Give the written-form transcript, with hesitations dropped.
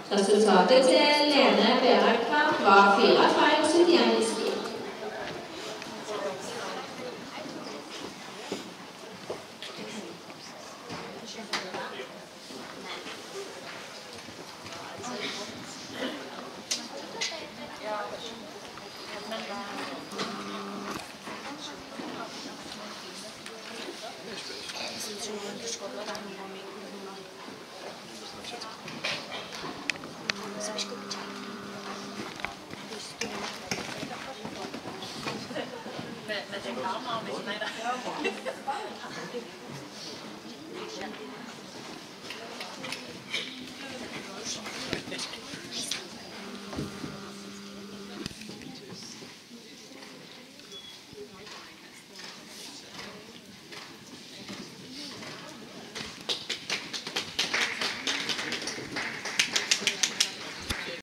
Resultatet til Lene Berakvam var 4 feil og 71 i ski. Med reklame, men ikke